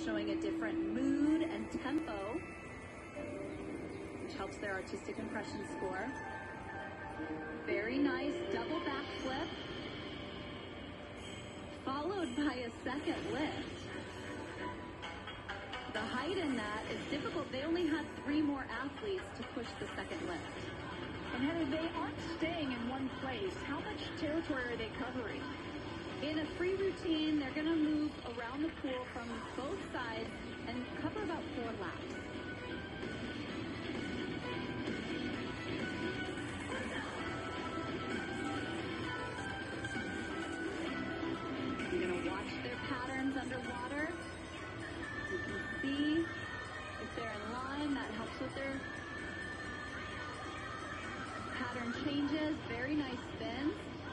showing a different mood and tempo, which helps their artistic impression score. Very nice double backflip, followed by a second lift. The height in that is difficult. They only had 3 more athletes to push the second lift. And Heather, they aren't staying in one place. How much territory are they covering? In a free routine, they're going to move around the pool from both sides and cover about 4 laps. You're going to watch their patterns underwater. You can see if they're in line. That helps with their pattern changes. Very nice spins.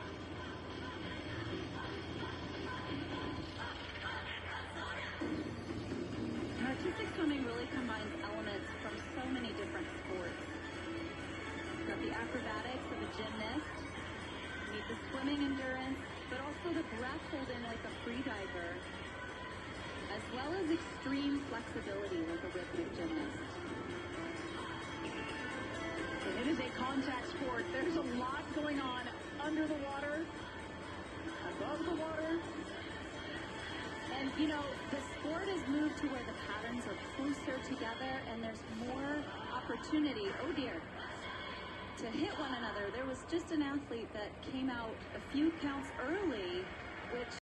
Artistic swimming really combines elements from so many different sports. You've got the acrobatics of a gymnast, you need the swimming endurance, but also the breath holding like a freediver, as well as extreme flexibility like a rhythmic gymnast. And it is a contact sport. There's a lot going on under the water, above the water. And, you know, the sport has moved to where the patterns are closer together and there's more opportunity, oh dear, to hit one another. There was just an athlete that came out a few counts early, which